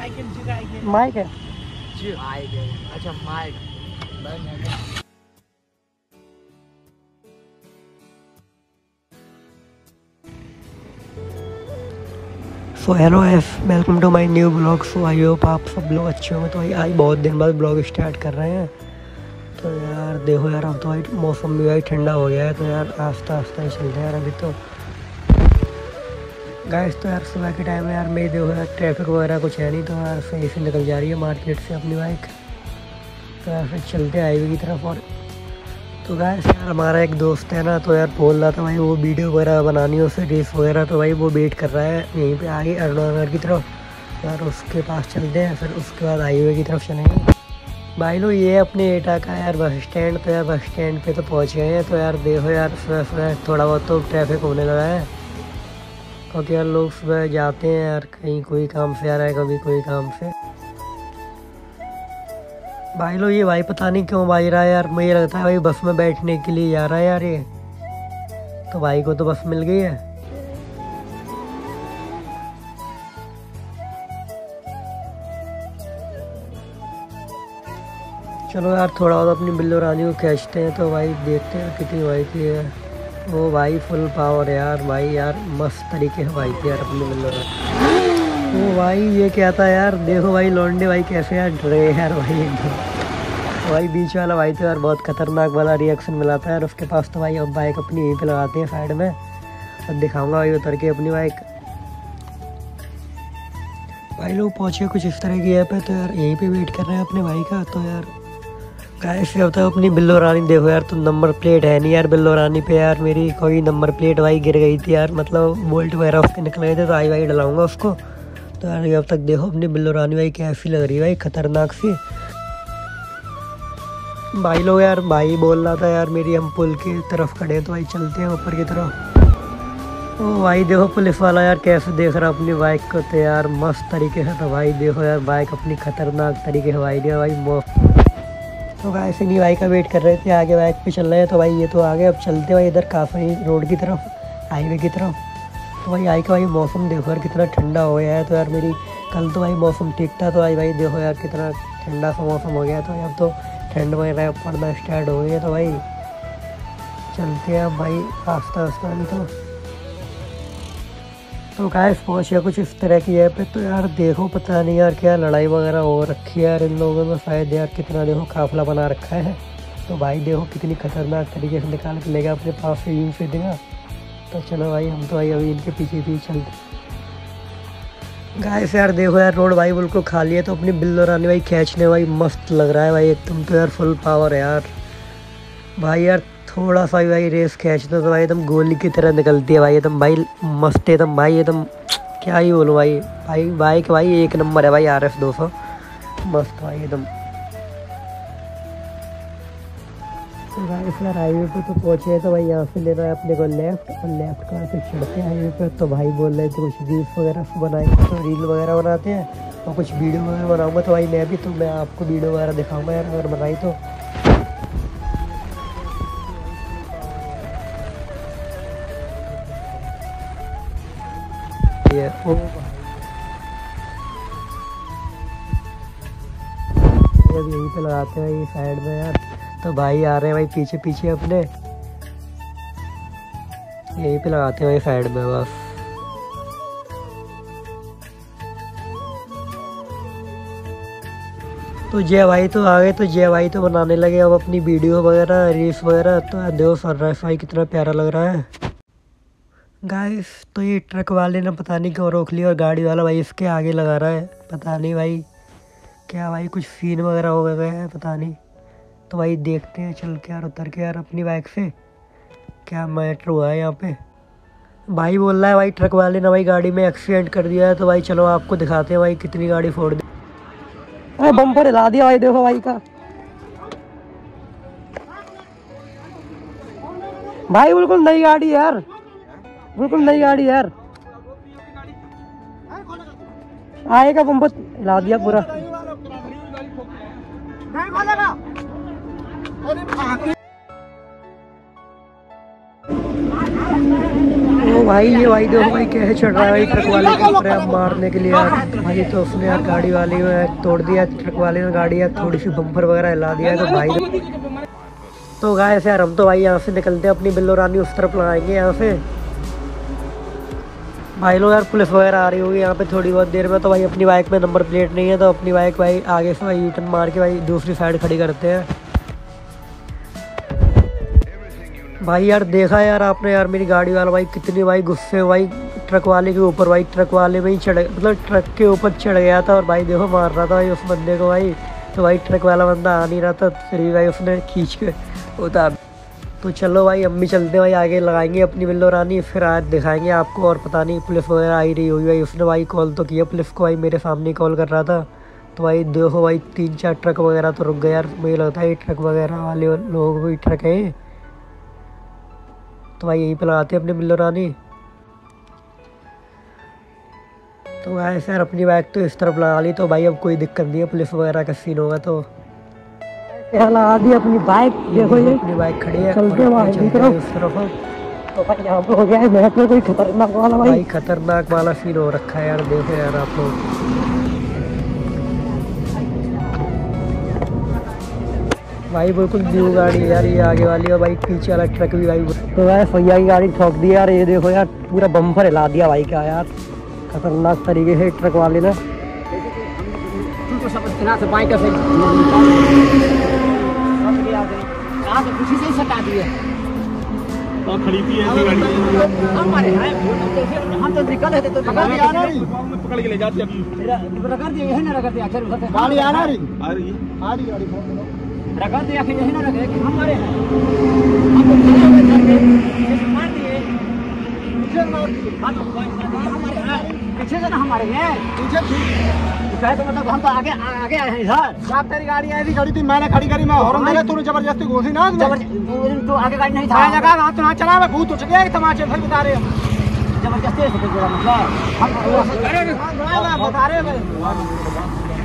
Mic है। अच्छा mic. So hello F, welcome to my new blog. So I hope आप सब लोग अच्छे होंगे। तो भाई बहुत दिन बाद ब्लॉग स्टार्ट कर रहे हैं। तो यार देखो यार, अब तो भाई मौसम भी भाई ठंडा हो गया है। तो यार आस्ता आस्ता ही चलते हैं यार अभी तो गाइस। तो यार सुबह के टाइम में यार मेरी देखो यार ट्रैफिक वगैरह कुछ है नहीं। तो यार सही से निकल जा रही है मार्केट से अपनी बाइक। तो यार फिर चलते हाईवे की तरफ। और तो गाइस यार हमारा एक दोस्त है ना, तो यार बोल रहा था भाई वो वीडियो वगैरह बनानी है उसे, रेस वगैरह। तो भाई वो वेट कर रहा है यहीं पे आगे अरुणानगर की तरफ। तो यार उसके पास चलते हैं, फिर उसके बाद हाईवे की तरफ चलेंगे। भाई लोग ये अपने एटा का यार बस स्टैंड। तो यार बस स्टैंड पे तो पहुंच गए हैं। तो यार देखो यार सुबह सुबह थोड़ा बहुत तो ट्रैफिक होने लगा है, क्योंकि यार लोग सुबह जाते हैं यार, कहीं कोई काम से आ रहा है, कभी कोई काम से। भाई लोग ये भाई पता नहीं क्यों भाई रहा है यार, मुझे लगता है भाई बस में बैठने के लिए जा रहा है यार ये। तो भाई को तो बस मिल गई है। चलो यार थोड़ा बहुत अपनी बिल्लो रानी को खींचते हैं। तो भाई देखते हैं कितनी भाई की है वो। भाई फुल पावर यार, भाई यार मस्त तरीके से भाई थी यार अपनी बिल्लो रानी। वो भाई ये क्या था यार, देखो भाई लौंडे भाई कैसे यार डरे यार भाई एकदम। भाई बीच वाला भाई तो यार बहुत खतरनाक वाला रिएक्शन मिलाता है यार उसके पास। तो भाई अब बाइक अपनी यहीं पे लगाते हैं साइड में और दिखाऊंगा भाई उतर के अपनी बाइक। भाई लोग पहुँचे कुछ इस तरह की ऐप है। तो यार यहीं पे वेट कर रहे हैं अपने भाई का। तो यार गाइस से होता है अपनी बिल्लो रानी देखो यार। तो नंबर प्लेट है नहीं यार बिल्लो रानी पे यार, मेरी कोई नंबर प्लेट भाई गिर गई थी यार, मतलब बोल्ट वगैरह उसके निकल गए थे। तो आई भाई डलाऊंगा उसको। तो यार अब तक देखो अपनी बिल्लो रानी भाई कैसी लग रही है भाई, खतरनाक सी। भाई लोग यार भाई बोल रहा था यार मेरी हम पुल की तरफ खड़े हैं, तो भाई चलते हैं ऊपर की तरफ। ओ भाई देखो पुलिस वाला यार कैसे देख रहा अपनी बाइक को। तो यार मस्त तरीके से। तो भाई देखो यार बाइक अपनी खतरनाक तरीके से भाई दिया भाई मस्त। तो भाई ऐसे नहीं भाई का वेट कर रहे थे, आगे बाइक पे चल रहे हैं। तो भाई ये तो आगे अब चलते भाई इधर काफ़ी रोड की तरफ, हाईवे की तरफ। तो भाई आई का भाई मौसम देखो यार कितना ठंडा हो गया है। तो यार मेरी कल तो भाई मौसम ठीक था, तो भाई देखो यार कितना ठंडा सा मौसम हो गया है। तो अब तो ठंड वगैरह पड़ना स्टार्ट हो गई है। तो भाई चलते हैं अब भाई आस्ता आस्ता नहीं। तो गाइस पहुँच गया कुछ इस तरह की है पे। तो यार देखो पता नहीं यार क्या लड़ाई वगैरह हो रखी है यार इन लोगों में शायद यार, कितना देखो काफिला बना रखा है। तो भाई देखो कितनी खतरनाक तरीके से निकाल के लेगा अपने पास से यूं से देगा। तो चलो भाई हम तो भाई अभी इनके पीछे पीछे चलते। गाइस यार देखो यार रोड भाई बिल्कुल खाली है। तो अपनी बिल्लो रानी भाई खींचने भाई मस्त लग रहा है भाई एकदम। तो यार फुल पावर है यार भाई। यार थोड़ा सा भी भाई रेस खींच दो तो भाई एकदम गोली की तरह निकलती है भाई एकदम। भाई मस्त एकदम भाई एकदम क्या ही बोलूँ भाई। भाई बाइक भाई एक नंबर है भाई, RS 200 मस्त भाई एकदम। तो भाई यार हाईवे पे तो पहुँचे हैं। तो भाई यहाँ से लेना है अपने को लेफ्ट, और लेफ्ट का फिर चढ़ते हैं हाईवे पे। तो भाई बोल रहे थे कुछ रील्स वगैरह बनाएंगे, तो रील वगैरह बनाते हैं और कुछ वीडियो वगैरह बनाऊँगा। तो भाई मैं भी, तो मैं आपको वीडियो वगैरह दिखाऊँगा यार अगर बनाई तो। ओ अब यहीं पे लगाते हैं ये साइड में यार। तो भाई आ रहे हैं भाई पीछे पीछे अपने, यहीं पे लगाते हैं भाई साइड में बस। तो जय भाई तो आ गए। तो जय भाई तो बनाने लगे अब अपनी वीडियो वगैरह रील्स वगैरह। तो देखो सनराइज भाई कितना प्यारा लग रहा है गाइस। तो ये ट्रक वाले ने पता नहीं क्यों रोक लिया और गाड़ी वाला भाई इसके आगे लगा रहा है। पता नहीं भाई क्या भाई कुछ सीन वगैरह हो गए हैं पता नहीं। तो भाई देखते हैं चल के यार उतर के यार अपनी बाइक से क्या मैटर हुआ है यहाँ पे। भाई बोल रहा है भाई ट्रक वाले ने भाई गाड़ी में एक्सीडेंट कर दिया है। तो भाई चलो आपको दिखाते हैं भाई कितनी गाड़ी फोड़ दी। अरे बम्पर हिला दिया भाई देखो भाई का। भाई बिल्कुल नई गाड़ी यार, बिल्कुल नई गाड़ी यार। आएगा बम्पर हिला दिया पूरा। ओ भाई ये भाई देखो भाई कैसे चढ़ रहा है भाई ट्रक वाले के ऊपर यार मारने के लिए यार। भाई तो उसने यार गाड़ी वाले में तोड़ दिया, ट्रक वाले ने गाड़ी यार थोड़ी सी बम्पर वगैरह हिला दिया है। तो भाई तो गाइस यार हम तो भाई यहाँ से निकलते हैं, अपनी बिल्लो रानी उस तरफ लगाएंगे यहाँ से। भाई लोग यार पुलिस वगैरह आ रही होगी यहाँ पे थोड़ी बहुत देर में। तो भाई अपनी बाइक में नंबर प्लेट नहीं है, तो अपनी बाइक भाई आगे से भाई यूटर्न मार के भाई दूसरी साइड खड़ी करते हैं। भाई यार देखा यार आपने यार मेरी गाड़ी वाला भाई कितनी भाई गुस्से भाई ट्रक वाले के ऊपर, भाई ट्रक वाले में ही चढ़ मतलब ट्रक के ऊपर चढ़ गया था और भाई देखो मार रहा था भाई उस बंदे को भाई। तो भाई ट्रक वाला बंदा आ नहीं रहा था, फिर भी भाई उसने खींच के उतार। तो चलो भाई हम भी चलते हैं भाई, आगे लगाएंगे अपनी बिल्लो रानी, फिर आज दिखाएंगे आपको। और पता नहीं पुलिस वगैरह आ ही रही होगी भाई, उसने भाई कॉल तो किया पुलिस को, भाई मेरे सामने कॉल कर रहा था। तो भाई देखो भाई 3-4 ट्रक वगैरह तो रुक गए यार, मुझे लगता है ये ट्रक वगैरह वाले लोगों को ही ट्रक है। तो भाई यहीं पर लगाते हैं अपनी बिल्लो रानी। तो भाई सर अपनी बाइक तो इस तरफ लगा ली, तो भाई अब कोई दिक्कत नहीं है, पुलिस वगैरह का सीन होगा तो लगा दी अपनी बाइक। देखो ये अपनी बाइक खड़ी है, चलते हैं उस तरफ। तो भाई यहाँ पे हो गया है मेरे पे कोई खतरनाक वाला भाई खतरनाक वाला सीन हो रखा है यार। देखो यार आप लोग भाई बिल्कुल न्यू गाड़ी है यार ये आगे वाली, और भाई पीछे वाला ट्रक भी भाई। तो भाई भैया की गाड़ी ठोक दी यार, ये देखो यार पूरा बम्पर हिला दिया भाई, क्या यार खतरनाक तरीके से ट्रक वाले ने। खड़ी थी ऐसी गाड़ी हम तो निकल रहे थे तो पकड़ के ले जाते अभी रगड़ दिया यही ना रगड़ दिया गाड़ी आ रही गाड़ी रगड़ दिया कि यही ना रगड़े कि हमारे हैं हम तो चले हुए थे मार दिए पीछे से ना हमारे हैं पीछे तो मतलब हम तो आगे आगे आए हैं इधर। साहब तेरी गाड़ी ऐसी खड़ी थी, मैंने खड़ी करी, मैं हॉर्न दिया, तूने जबरदस्ती घुसी ना तो आगे गाड़ी नहीं था जगह तो ना चला, मैं भूत उठ गया तमाचे फिर बता रहे जबरदस्ती से मतलब हम बता रहे हैं।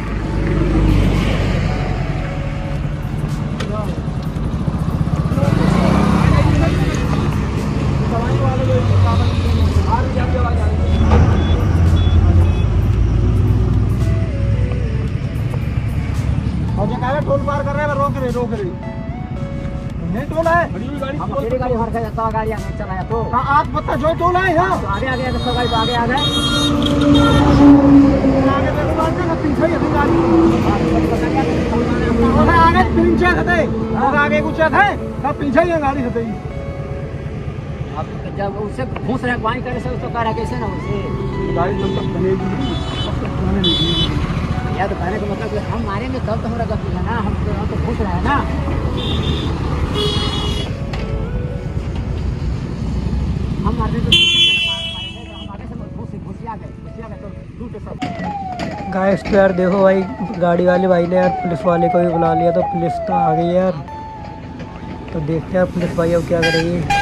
टोल पार कर रहे हैं, रोक रहे नहीं टोल है मेरी गाड़ी भर के जाता गाड़ी चलाया तो आप पता जो टोल है यहाँ तो आगे आगे सब गाड़ी तो आगे आ गए पीछे आगे 3-4 थे आगे कुछ थे सब पीछे ही गाड़ी थे। अब जब उससे घूस रहे वाई करे से उसको कह रहा कैसे ना उससे गाड़ी या तो कहने का मतलब कि हम मारेंगे तब तो हमारा गलती है ना, हम तो घुस रहे हैं ना। हम मारने तो हम आगे से घुसिया गए तो टूटे सब। गाइस तो यार देखो भाई गाड़ी वाले भाई ने यार पुलिस वाले को भी बुला लिया, तो पुलिस तो आ गई यार। तो देखते हैं पुलिस भाई अब क्या करेगी।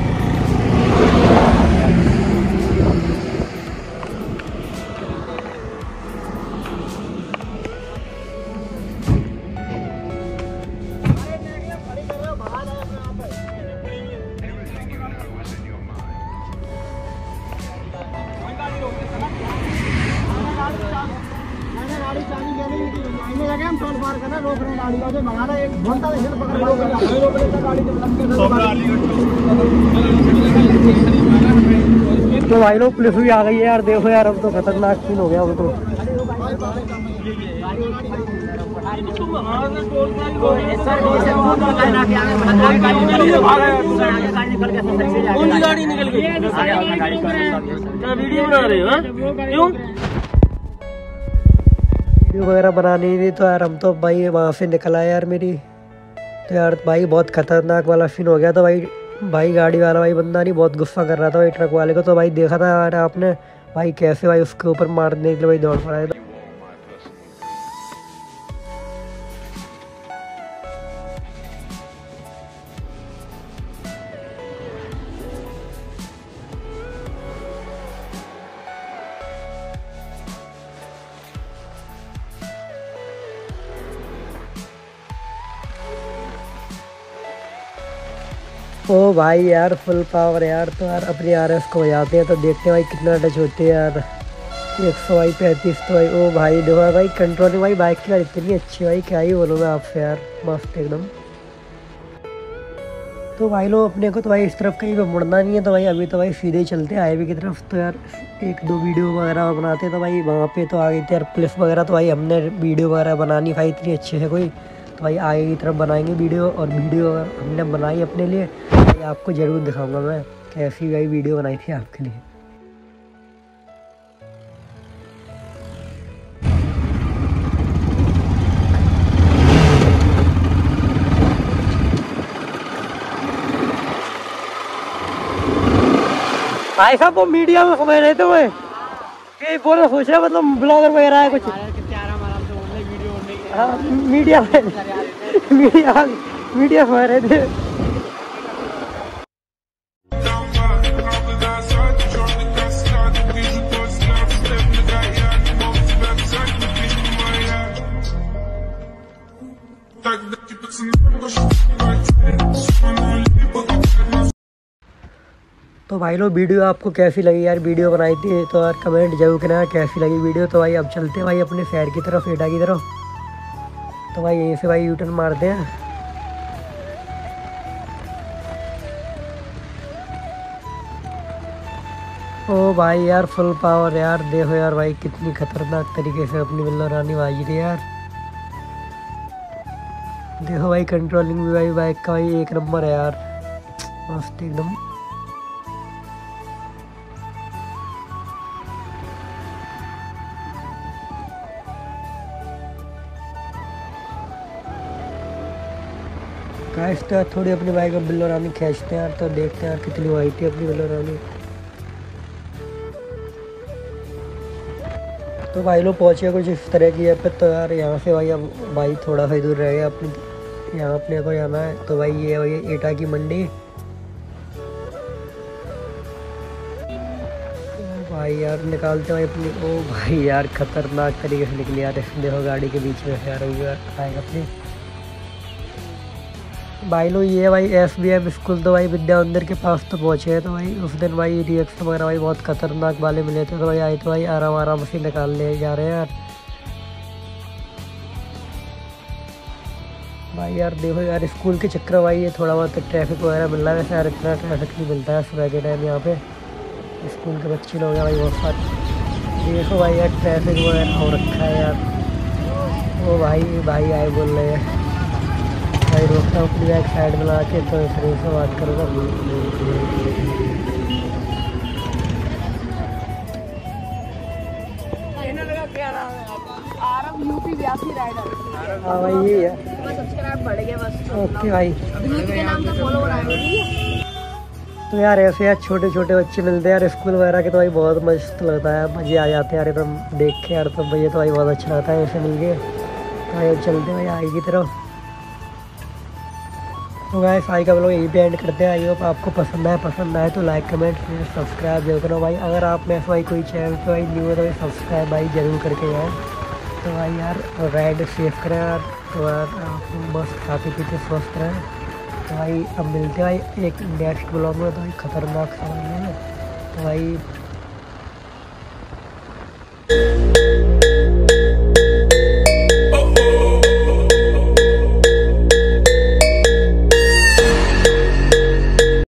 हम टोल पार करना रोक रहे गाड़ी का, जो भगाना 1 घंटा से पकड़ तो भाई लोग पुलिस भी आ गई है यार। देखो यार अब तो खतरनाक सीन हो गया अब तो। गाड़ी निकल गई वीडियो बना रहे हो क्यों वीडियो वगैरह बनानी थी, तो यार हम तो भाई वहाँ से निकल आए यार मेरी। तो यार भाई बहुत खतरनाक वाला सीन हो गया। तो भाई गाड़ी वाला भाई बंदा नहीं बहुत गुस्सा कर रहा था भाई ट्रक वाले को। तो भाई देखा था यार आपने भाई कैसे भाई उसके ऊपर मारने के लिए भाई दौड़ पड़ा है। ओ भाई यार फुल पावर यार। तो यार अपने RS को बजाते हैं तो देखते हैं भाई कितना टच होते हैं यार। 135 तो भाई। ओ भाई देखो भाई कंट्रोलिंग भाई बाइक की यार इतनी अच्छी भाई, क्या ही बोलूँ मैं आपसे यार, मस्त एकदम। तो भाई लोग अपने को तो भाई इस तरफ कहीं पे मुड़ना नहीं है, तो भाई अभी तो भाई सीधे ही चलते हैं हाईवे की तरफ। तो यार एक दो वीडियो वगैरह बनाते हैं। तो भाई वहाँ पे तो आ गई थी यार पुलिस वगैरह, तो भाई हमने वीडियो वगैरह बनानी भाई इतनी अच्छे से कोई, तो भाई आगे की तरफ बनाएंगे वीडियो। और वीडियो हमने बनाई अपने लिए, भाई आपको ज़रूर दिखाऊंगा मैं कैसी भाई वीडियो बनाई थी आपके लिए। भाई साहब वो मीडिया में समझ रहे थे वो कि बोलो सोच रहे मतलब ब्लॉगर वगैरह है कुछ। हाँ मीडिया मीडिया समझ रहे थे। तो भाई लोग वीडियो आपको कैसी लगी यार, वीडियो बनाई थी तो यार कमेंट जरूर करना कैसी लगी वीडियो। तो भाई अब चलते हैं भाई अपने शहर की तरफ, एटा की तरफ। तो भाई यहीं से भाई यूटर्न मारते हैं। ओ भाई यार फुल पावर यार, देखो यार भाई कितनी खतरनाक तरीके से अपनी बिल्ला रानी बाजी रही यार। देखो भाई कंट्रोलिंग भी भाई बाइक का भाई एक नंबर है यार, मस्त एकदम। गाइस तो यार थोड़ी अपनी बाइक में बिल्लो रानी खींचते हैं यार, तो देखते हैं यार कितनी वाइट है अपनी बिल्लो रानी। तो भाई लोग पहुँचे कुछ इस तरह की है पे। तो यार यहाँ से भाई अब भाई थोड़ा सा दूर रह गया अपनी, यहाँ अपने को जाना है। तो भाई ये भाई एटा की मंडी। भाई यार निकालते भाई अपनी। ओ भाई यार खतरनाक तरीके से निकली यार, देखो गाड़ी के बीच में से यार आएगा अपनी। भाई लोग ये भाई SBM स्कूल तो भाई विद्या मंदिर के पास तो पहुँचे हैं। तो भाई उस दिन भाई रिएक्शन वगैरह भाई बहुत खतरनाक वाले मिले थे, तो भाई आए तो भाई आराम से निकालने जा रहे हैं यार। भाई यार देखो यार स्कूल के चक्कर भाई ये थोड़ा बहुत ट्रैफिक वगैरह मिल रहा है, वैसे यार इतना ट्रैफिक नहीं मिलता है सुबह के टाइम यहाँ पे। स्कूल के बच्चे लोग हैं भाई बहुत सारे। देखो भाई यार ट्रैफिक वगैरह हो रखा है यार। ओ भाई आए बोल रहे हैं भाई, रोकता हूँ अपनी बैग साइड में ला के, तो फिर से बात करूँगा। हाँ भाई यही है। ओके भाई। तो यार ऐसे यार छोटे छोटे बच्चे मिलते हैं यार स्कूल वगैरह के, तो भाई बहुत मस्त लगता है, मज़े आ जाते हैं यार एकदम देख के यार। तो भैया तो भाई बहुत अच्छा लगता है ऐसे मिल के। तो भाई चलते भाई आगे की तरफ। तो गाइस आज का लोग यही पे एंड करते हैं। आई होप आपको पसंद आए तो लाइक कमेंट सब्सक्राइब जरूर करो भाई। अगर आप में भाई कोई चैनल पे भाई न्यू है तो भाई सब्सक्राइब भाई जरूर करके जाए। तो भाई यार राइड सेफ करें यार। तो यार आप मस्त खाते पीते स्वस्थ रहें। तो भाई अब मिलते हैं भाई एक नेक्स्ट ब्लॉग में, तो भाई खतरनाक समझ में। तो भाई